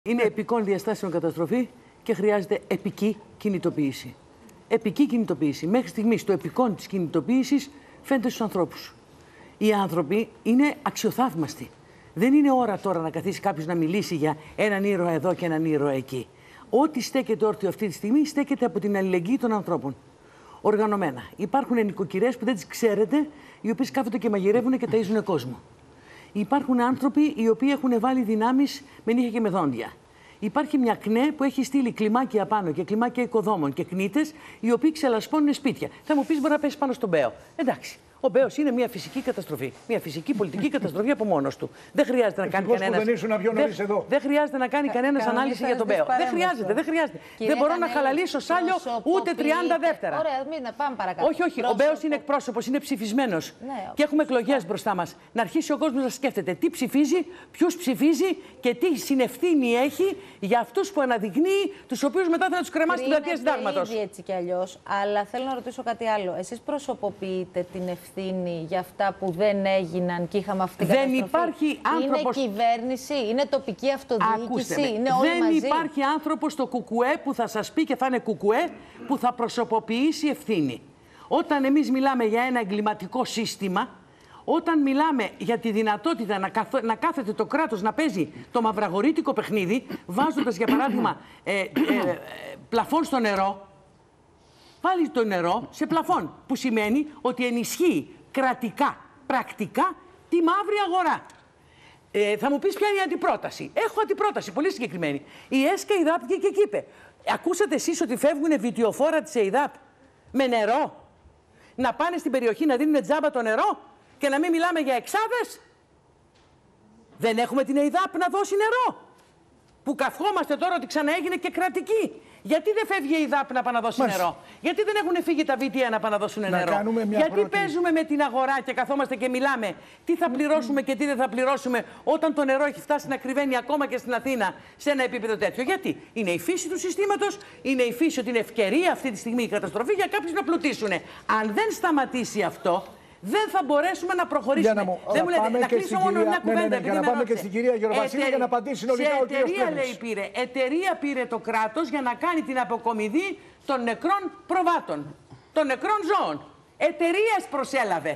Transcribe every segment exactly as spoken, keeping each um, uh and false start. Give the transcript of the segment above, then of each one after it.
Είναι επικών διαστάσεων καταστροφή και χρειάζεται επική κινητοποίηση. Επική κινητοποίηση. Μέχρι στιγμής το επικών της κινητοποίησης φαίνεται στους ανθρώπους. Οι άνθρωποι είναι αξιοθαύμαστοι. Δεν είναι ώρα τώρα να καθίσει κάποιος να μιλήσει για έναν ήρωα εδώ και έναν ήρωα εκεί. Ό,τι στέκεται όρθιο αυτή τη στιγμή στέκεται από την αλληλεγγύη των ανθρώπων. Οργανωμένα. Υπάρχουν νοικοκυρές που δεν τις ξέρετε, οι οποίες κάθονται και μαγειρεύουν και ταΐζουν κόσμο. Υπάρχουν άνθρωποι οι οποίοι έχουν βάλει δυνάμεις με νύχια και με δόντια. Υπάρχει μια ΚΝΕ που έχει στείλει κλιμάκια πάνω και κλιμάκια οικοδόμων και κνίτες, οι οποίοι ξελασπώνουν σπίτια. Θα μου πεις, μπορεί να πέσει πάνω στον Μπέο. Εντάξει. Ο Μπέος είναι μια φυσική καταστροφή. Μια φυσική πολιτική καταστροφή από μόνος του. Δεν χρειάζεται να κάνει κανένας. Δεν, δεν χρειάζεται να κάνει κανένας ανάλυση για τον Μπέο. Δεν χρειάζεται, δεν χρειάζεται. Δεν μπορώ να χαλαλίσω σάλιο ούτε τριάντα δεύτερα. Ωραία, μην πάμε παρακάτω. Όχι, όχι. Ο Μπέος είναι εκπρόσωπος, είναι ψηφισμένος. Ναι, και έχουμε εκλογές μπροστά μας. Να αρχίσει ο κόσμος να σκέφτεται τι ψηφίζει, ποιους ψηφίζει και τι συνευθύνη έχει για αυτούς που αναδεικνύει, τους οποίους μετά θα τους κρεμάσει την πλατεία συντάγματος. Ήδη έτσι κι αλλιώς, αλλά θέλω να ρωτήσω κάτι άλλο. Εσείς προσωποποιείτε την ευθύνη για αυτά που δεν έγιναν και είχαμε αυτή την καταστροφή? Δεν υπάρχει άνθρωπος... Είναι κυβέρνηση, είναι τοπική αυτοδιοίκηση, είναι όλοι δεν μαζί. Δεν υπάρχει άνθρωπος στο κουκουέ που θα σας πει και θα είναι κουκουέ που θα προσωποποιήσει ευθύνη. Όταν εμείς μιλάμε για ένα εγκληματικό σύστημα, όταν μιλάμε για τη δυνατότητα να, καθ... να κάθεται το κράτος να παίζει το μαυραγορίτικο παιχνίδι, βάζοντας για παράδειγμα ε, ε, ε, πλαφόν στο νερό, βάλει το νερό σε πλαφόν, που σημαίνει ότι ενισχύει κρατικά, πρακτικά τη μαύρη αγορά. Ε, θα μου πεις ποια είναι η αντιπρόταση. Έχω αντιπρόταση, πολύ συγκεκριμένη. Η ΕΣΚΑ ΕΙΔΑΠ και εκεί είπε. Ακούσατε εσείς ότι φεύγουν βιτιοφόρα της ΕΙΔΑΠ με νερό? Να πάνε στην περιοχή να δίνουν τζάμπα το νερό και να μην μιλάμε για εξάδες? Δεν έχουμε την ΕΙΔΑΠ να δώσει νερό? Που καυχόμαστε τώρα ότι ξαναέγινε και κρατική. Γιατί δεν φεύγει η ΕΙΔΑΠ να πάνε να δώσει Μας... νερό? Γιατί δεν έχουν φύγει τα ΒΤΕ να πάνε να δώσουν να νερό? Γιατί πρώτη... παίζουμε με την αγορά και καθόμαστε και μιλάμε τι θα πληρώσουμε και τι δεν θα πληρώσουμε όταν το νερό έχει φτάσει να κρυβαίνει ακόμα και στην Αθήνα σε ένα επίπεδο τέτοιο? Γιατί είναι η φύση του συστήματος, είναι η φύση ότι είναι ευκαιρία αυτή τη στιγμή η καταστροφή για κάποιους να πλουτίσουν. Αν δεν σταματήσει αυτό, δεν θα μπορέσουμε να προχωρήσουμε. Για να, μου, δεν μου λέτε, να κλείσω μόνο μια κουβέντα. Ναι, ναι, ναι, να πάμε και στην κυρία Γεωργασίλη για να απαντήσει συνολικά ο κύριος εταιρεία, λέει, πήρε. Εταιρεία πήρε το κράτος για να κάνει την αποκομιδή των νεκρών προβάτων, των νεκρών ζώων. Εταιρείας προσέλαβε.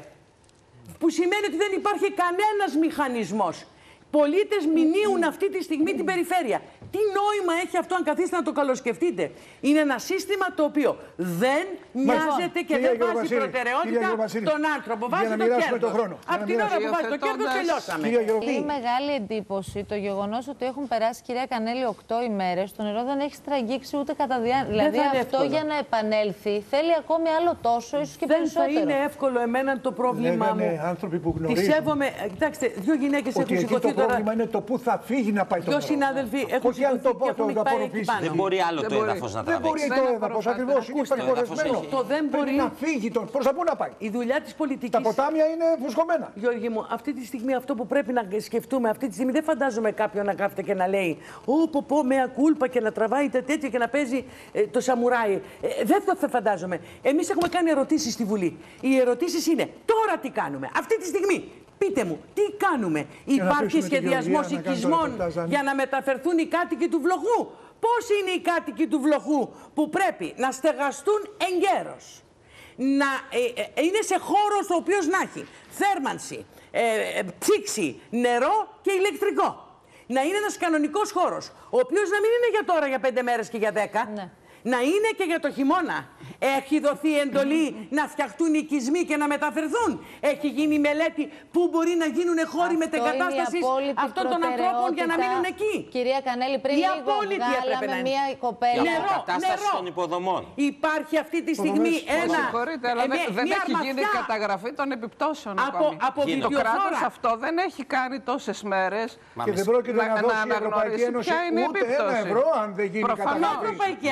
Που σημαίνει ότι δεν υπάρχει κανένας μηχανισμός. Πολίτες μηνύουν αυτή τη στιγμή την περιφέρεια. Τι νόημα έχει αυτό αν καθίσετε να το καλοσκεφτείτε? Είναι ένα σύστημα το οποίο δεν μοιάζεται και δεν βάζει προτεραιότητα τον άνθρωπο. Βάζει το κέρδος. Από την ώρα που βάζει το κέρδος τελειώσαμε. Είναι μεγάλη εντύπωση το γεγονός ότι έχουν περάσει, κυρία Κανέλη, οκτώ ημέρες. Το νερό δεν έχει στραγγίξει ούτε κατά διάρκεια. Δηλαδή αυτό για να επανέλθει θέλει ακόμη άλλο τόσο, ίσως και περισσότερο. Δεν θα είναι εύκολο εμένα το πρόβλημά μου. Πιστεύομαι, κοιτάξτε, δύο γυναίκες έχουν σηκωθεί. Το πρόβλημα είναι το πού θα φύγει να πάει το νερό. Δύο συνάδελφοι έχουν σηκωθεί και έχουν πάει εκεί πάνω. Δεν μπορεί άλλο το έδαφος να τραβήξει. Δεν μπορεί το έδαφος, ακριβώς. Είναι υπερχορισμένο. Το δεν μπορεί να φύγει. Προς τα πού να πάει? Η δουλειά της πολιτικής. Τα ποτάμια είναι φουσκωμένα. Γιώργη μου, αυτή τη στιγμή αυτό που πρέπει να σκεφτούμε, αυτή τη στιγμή δεν φαντάζομαι κάποιον να κάθεται και να λέει «Ω, πω, πω, μεα κούλπα» και να τραβάει τέτοια και να παίζει ε, το σαμουράι. Ε, δεν το φαντάζομαι. Εμείς έχουμε κάνει ερωτήσεις στη Βουλή. Οι ερωτήσεις είναι τώρα τι κάνουμε, αυτή τη στιγμή. Πείτε μου, τι κάνουμε? Υπάρχει σχεδιασμός οικισμών για να μεταφερθούν οι κάτοικοι του Βλοχού? Πώς είναι οι κάτοικοι του Βλοχού που πρέπει να στεγαστούν εγκαίρως, να ε, ε, είναι σε χώρο ο οποίος να έχει θέρμανση, ε, ε, ψήξη, νερό και ηλεκτρικό? Να είναι ένας κανονικός χώρος, ο οποίος να μην είναι για τώρα, για πέντε μέρες και για δέκα. Ναι. Να είναι και για το χειμώνα. Έχει δοθεί εντολή να φτιαχτούν οικισμοί και να μεταφερθούν. Έχει γίνει μελέτη πού μπορεί να γίνουν χώροι μετεγκατάστασης αυτών των ανθρώπων για να μείνουν εκεί. Κυρία Κανέλη, πριν η λίγο βγάλαμε μία κοπέλα. Για αποκατάσταση των υποδομών. Υπάρχει αυτή τη στιγμή ένα... Συγχωρείτε, αλλά ε, δεν έχει μαθιά. γίνει καταγραφή των επιπτώσεων από, από το κράτος αυτό δεν έχει κάνει τόσες μέρες και δεν πρόκειται να, να δώσει η Ευρωπαϊκή Ένωση ούτε ένα ευρώ αν δεν γίνει καταγραφή. Η Ευρωπαϊκή Ένωση.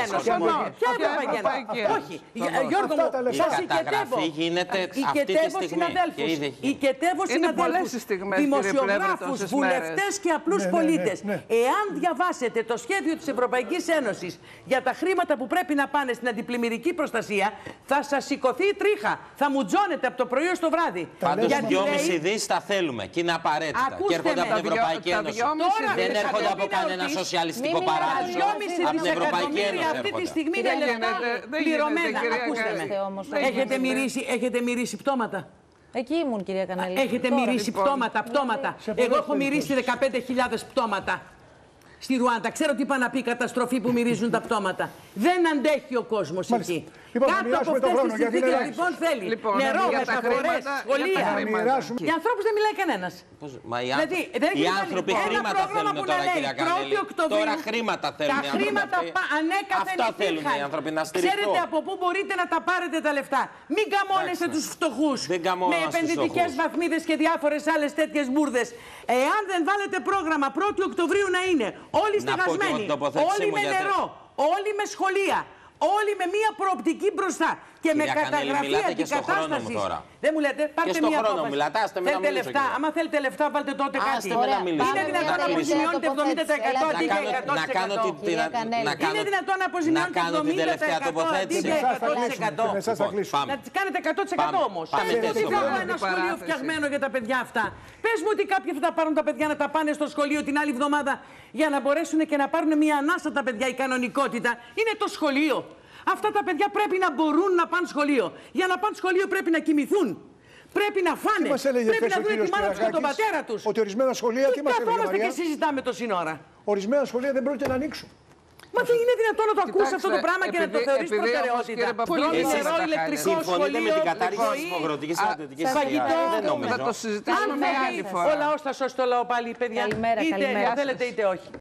Ποια Ευρωπαϊκή Ένωση? Όχι. Γιώργο μου, σας οικετεύω. Οικετεύω συναδέλφους. Οικετεύω συναδέλφους. Δημοσιογράφους, βουλευτές και απλούς πολίτες. Εάν διαβάσετε το σχέδιο της Ευρωπαϊκής Ένωσης για τα χρήματα που πρέπει να πάνε στην αντιπλημμυρική προστασία, θα σας σηκωθεί η τρίχα. Θα μουτζώνετε από το πρωί ως το βράδυ. Πάντως δυόμισι δις τα θέλουμε και είναι απαραίτητα. Και έρχονται από την Ευρωπαϊκή Ένωση. Δεν έρχονται από κανένα σοσιαλιστικό παράδεισο. Από την Ευρωπαϊκή Ένωση. Αυτή τη στιγμή είναι λεφτά πληρωμένα. Έχετε μυρίσει πτώματα. Εκεί ήμουν, κυρία Κανέλη. Έχετε μυρίσει πτώματα, πτώματα. Εγώ έχω μυρίσει δεκαπέντε χιλιάδες πτώματα στη Ρουάντα. Ξέρω τι πάει να πει η καταστροφή που μυρίζουν τα πτώματα. Δεν αντέχει ο κόσμος εκεί. Λοιπόν, κάτω από αυτές τις συνθήκες λοιπόν θέλει λοιπόν, νερό, μεταφορές, σχολεία. Για ανθρώπους δεν μιλάει κανένας. Μα οι, δηλαδή, άνθρωποι, οι άνθρωποι χρήματα θέλουν τώρα, κυρία Κανέλη. Τώρα χρήματα θέλουν. Τα χρήματα ανέκαθεν υπήρχαν. Ξέρετε από πού μπορείτε να τα πάρετε τα λεφτά. Μην καμώνεστε τους φτωχούς με επενδυτικές βαθμίδες και διάφορες άλλες τέτοιες μπουρδες. Εάν δεν βάλετε πρόγραμμα πρώτη Οκτωβρίου να είναι όλοι στεγασμένοι, όλοι με νερό, όλοι με σχολεία, όλοι με μία προοπτική μπροστά και κυρία με καταγραφή αντικατάστασης. Δεν μου λέτε, πάρτε μία απόφαση. Θέλετε λεφτά, άμα θέλετε λεφτά, βάλτε τότε κάτι. Είναι δυνατόν να αποζημιώνετε εβδομήντα τοις εκατό αντί για εκατό τοις εκατό. Είναι δυνατόν να αποζημιώνετε εβδομήντα τοις εκατό αντί για εκατό τοις εκατό. Να τις κάνετε εκατό τοις εκατό όμως. Τι θα έχω ένα σχολείο φτιαγμένο για τα παιδιά αυτά. Πες μου ότι κάποιοι θα τα πάρουν τα παιδιά να τα πάνε στο σχολείο την άλλη εβδομάδα για να μπορέσουν και να πάρουν μια ανάσα τα παιδιά. Η κανονικότητα είναι το σχολείο. Αυτά τα παιδιά πρέπει να μπορούν να πάνε σχολείο. Για να πάνε σχολείο πρέπει να κοιμηθούν. Πρέπει να φάνε. Πρέπει να δουν τη μάνα τους και τον πατέρα τους. Ότι ορισμένα σχολεία τι μας έλεγε, καθόμαστε και συζητάμε τόση ώρα. Ορισμένα σχολεία δεν πρόκειται να ανοίξουν. Μα δεν είναι δυνατόν να το ακούσει αυτό το πράγμα και να το θεωρεί προτεραιότητα. Πολύ νερό, ηλεκτρικό, σχολείο, συμφωνείτε με την κατάργηση της υποχρεωτικής στρατιωτικής υγείας? Δεν νομίζω. Θα το συζητήσουμε μια άλλη φορά. Ο λαός θα σώσει το λαό πάλι, παιδιά. Είτε θέλετε είτε όχι.